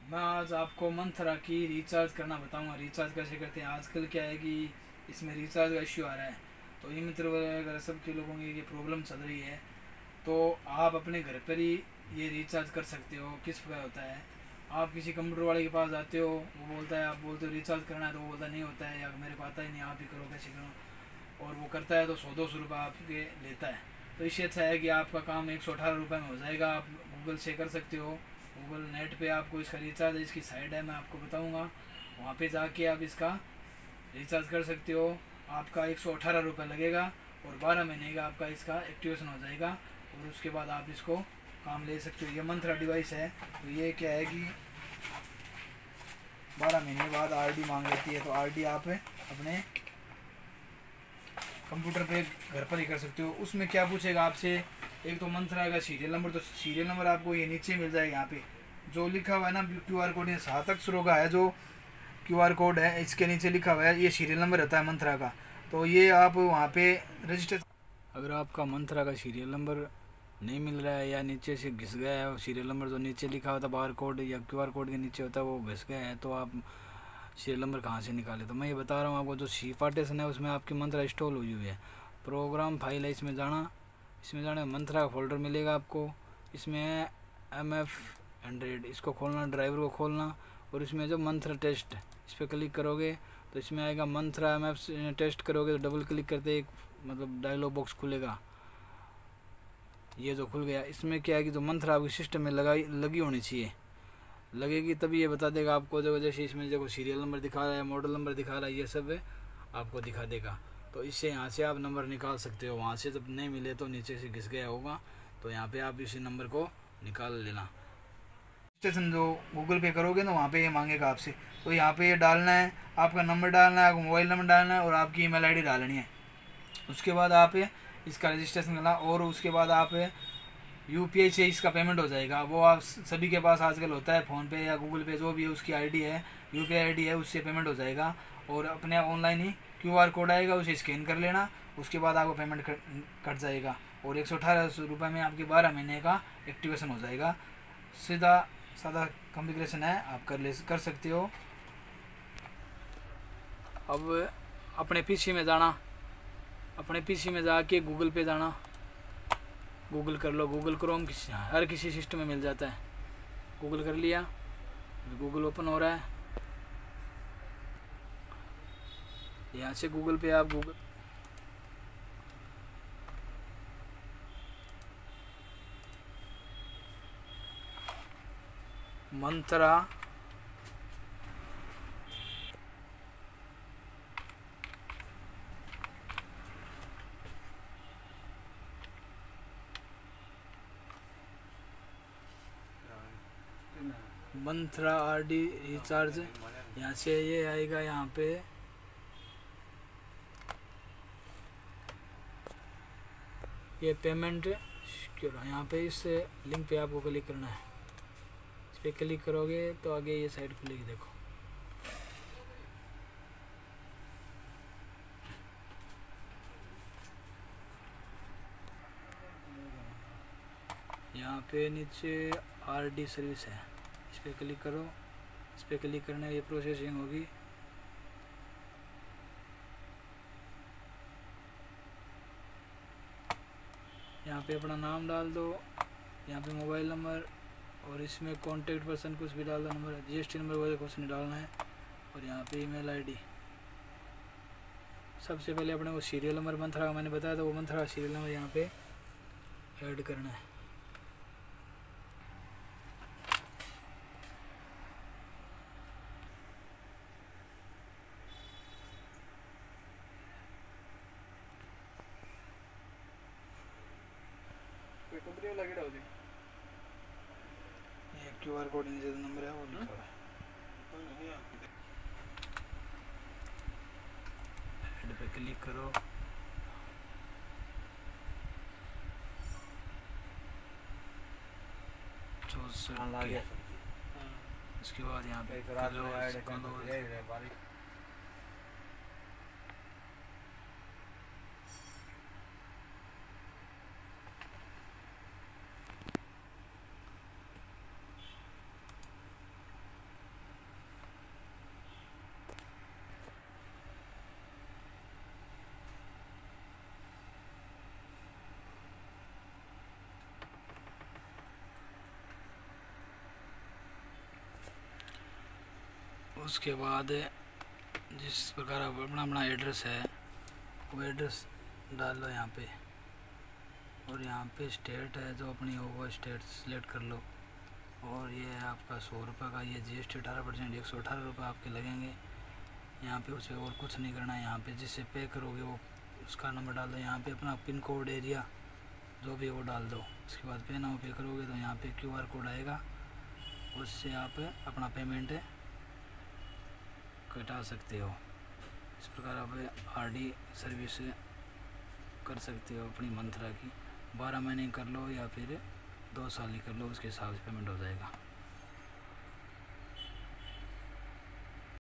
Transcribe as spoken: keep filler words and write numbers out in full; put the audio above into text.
मैं आज आपको मंथरा की रिचार्ज करना बताऊंगा। रिचार्ज कैसे करते हैं। आजकल क्या है कि इसमें रिचार्ज का इश्यू आ रहा है, तो ई मित्र वगैरह सबके लोगों की ये प्रॉब्लम चल रही है। तो आप अपने घर पर ही ये रिचार्ज कर सकते हो। किस प्रकार होता है, आप किसी कंप्यूटर वाले के पास जाते हो, वो बोलता है, आप बोलते हो रिचार्ज करना है, तो वो बोलता नहीं होता है, या मेरे को आता ही नहीं, आप ही करो, कैसे करो। और वो करता है तो सौ दो सौ रुपये आपके लेता है। तो इससे अच्छा है कि आपका काम एक सौ अठारह रुपये में हो जाएगा। आप गूगल से कर सकते हो। गूगल नेट पे आपको इसका रिचार्ज, इसकी साइट है, मैं आपको बताऊंगा, वहाँ पे जाके आप इसका रिचार्ज कर सकते हो। आपका एक सौ अठारह रुपये लगेगा और बारह महीने का आपका इसका एक्टिवेशन हो जाएगा, और उसके बाद आप इसको काम ले सकते हो। ये मंत्रा डिवाइस है, तो ये क्या है कि बारह महीने बाद आरडी मांग लेती है, तो आरडी आप अपने कंप्यूटर पे घर पर ही कर सकते हो। उसमें क्या पूछेगा आपसे, एक तो मंत्रा का सीरियल नंबर, तो सीरियल नंबर आपको ये नीचे मिल जाएगा। यहाँ पे जो लिखा हुआ है ना क्यू आर कोड, ये सात अक्षरों का है जो क्यू आर कोड है, इसके नीचे लिखा हुआ है, ये सीरियल नंबर रहता है मंत्रा का। तो ये आप वहाँ पे रजिस्टर, अगर आपका मंत्रा का सीरियल नंबर नहीं मिल रहा है या नीचे से घिस गया है, सीरियल नंबर जो नीचे लिखा होता है बार कोड या क्यू आर कोड के नीचे होता है वो घिस गया है, तो आप सीरियल नंबर कहाँ से निकाले। तो मैं ये बता रहा हूँ आपको, जो सी पार्टीशन है उसमें आपकी मंत्रा इंस्टॉल हुई हुई है, प्रोग्राम फाइल है, इसमें जाना, इसमें जाना मंत्रा का फोल्डर मिलेगा आपको। इसमें है एम एफ हंड्रेड, इसको खोलना, ड्राइवर को खोलना, और इसमें जो मंत्रा टेस्ट, इस पर क्लिक करोगे तो इसमें आएगा मंत्रा एम एफ टेस्ट। करोगे तो डबल क्लिक करते एक मतलब डायलॉग बॉक्स खुलेगा, ये जो खुल गया। इसमें क्या है कि जो मंत्रा आपके सिस्टम में लगाई लगी होनी चाहिए, लगेगी तभी ये बता देगा आपको। जो जैसे इसमें देखो सीरियल नंबर दिखा रहा है, मॉडल नंबर दिखा रहा है, ये सब आपको दिखा देगा। तो इससे यहाँ से आप नंबर निकाल सकते हो। वहाँ से जब नहीं मिले तो नीचे से घिस गया होगा, तो यहाँ पे आप इसी नंबर को निकाल लेना। स्टेशन जो गूगल पे करोगे ना, वहाँ पे ये मांगेगा आपसे, तो यहाँ पे ये डालना है, आपका नंबर डालना है, आपका मोबाइल नंबर डालना है, और आपकी ईमेल आईडी डालनी है। उसके बाद आप इसका रजिस्ट्रेशन करना, और उसके बाद आप यूपीआई से इसका पेमेंट हो जाएगा। वो आप सभी के पास आजकल होता है, फ़ोन पे या गूगल पे जो भी है उसकी आईडी है, यूपीआई आईडी है, उससे पेमेंट हो जाएगा। और अपने ऑनलाइन ही क्यूआर कोड आएगा, उसे स्कैन कर लेना, उसके बाद आपको पेमेंट कट जाएगा, और एक सौ अठारह रुपये में आपके बारह महीने का एक्टिवेशन हो जाएगा। सीधा सादा कॉन्फ़िगरेशन है, आप कर ले कर सकते हो। अब अपने पीसी में जाना, अपने पीसी में जाके गूगल पे जाना, गूगल कर लो। गूगल क्रोम किसी हर किसी सिस्टम में मिल जाता है। गूगल कर लिया, गूगल ओपन हो रहा है। यहाँ से गूगल पे आप Google Mantra Mantra RD recharge, यहाँ से ये आएगा, यहाँ पे ये पेमेंट सिक्योर, यहाँ पे इस लिंक पे आपको क्लिक करना है। इस पर क्लिक करोगे तो आगे ये साइट खुलेगी, देखो यहाँ पे नीचे आरडी सर्विस है, इस पर क्लिक करो। इस पर क्लिक करने ये प्रोसेसिंग होगी। यहाँ पे अपना नाम डाल दो, यहाँ पे मोबाइल नंबर, और इसमें कॉन्टैक्ट पर्सन कुछ भी डाल दो, नंबर जीएसटी नंबर वगैरह कुछ नहीं डालना है, और यहाँ पे ईमेल आईडी। सबसे पहले अपने वो सीरियल नंबर मंत्रा का मैंने बताया था, वो मंत्रा का सीरियल नंबर यहाँ पे ऐड करना है। ये क्यू आर कोड नीचे नंबर है वो लिखा हुआ है, ऐड पे क्लिक करो। इसके बाद यहाँ पे उसके बाद जिस प्रकार अपना अपना एड्रेस है वो एड्रेस डाल लो यहाँ पे, और यहाँ पे स्टेट है जो अपनी हो वो स्टेट सिलेक्ट कर लो। और ये है आपका सौ रुपये का, ये जी एस टी अठारह परसेंट एक सौ अठारह रुपये आपके लगेंगे यहाँ पे। उसे और कुछ नहीं करना है। यहाँ पे जिससे पे करोगे वो उसका नंबर डाल दो, यहाँ पे अपना पिन कोड एरिया जो भी वो डाल दो। उसके बाद पे ना पे करोगे तो यहाँ पे क्यू आर कोड आएगा, उससे आप अपना पेमेंट कटा सकते हो। इस प्रकार आप आर डी सर्विस कर सकते हो अपनी मंत्रा की। बारह महीने कर लो या फिर दो साल ही कर लो, उसके हिसाब से पेमेंट हो जाएगा।